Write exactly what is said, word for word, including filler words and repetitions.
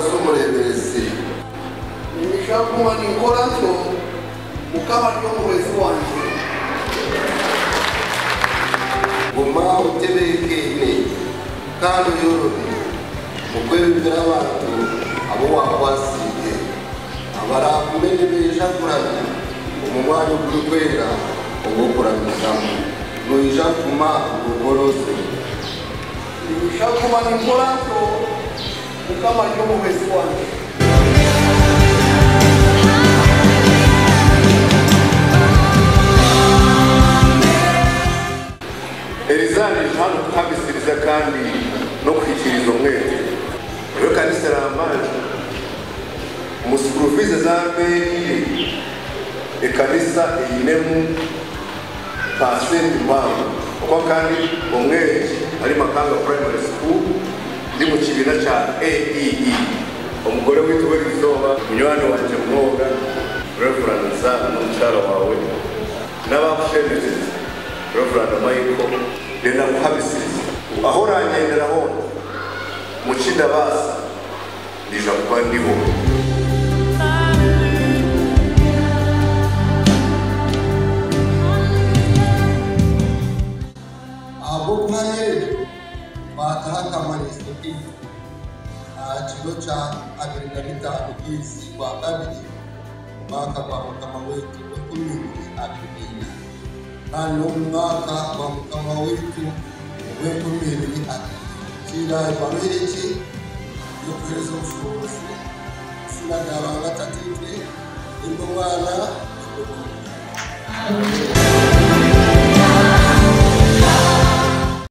sumureberesi nimishakuma nikora ntyo ukaba ryo muwezi wanje guma utebekene kandi yorode mukwebera abantu abo wakwasige abarakumene beja kurana umumwanyo kukwera ubukora musamu noija kuma uboroze nimishakuma nikora ntyo ukaba ryo muwezi wanje Elizani hano kuhabisiriza kandi no kwikiriza umwete rero kanisa ramanje umusukuruvize zambere ekanisa eyinemu pasenti mpamvu kuko kandi umwete ari Makanga Primary School ndi mu kibina cya A E E umugore witwa Izoba munywani wanje mwoga Reverend Zana n'umushara wawe n'abafemeze Reverend Michael dena kuhabisiriza aho rangendera ho mucinda basa ndija kuba ndiho abo kwaye bataka manisiki akigo cha abiri na bitanu kisi kwa kabiri mwaka kwa mukama wetu kumi abiri hano mwaka wa mukama wetu wetu mbere ati kira ibameriki yo kweza ubushobozi sinagaba gatatu imwe imwana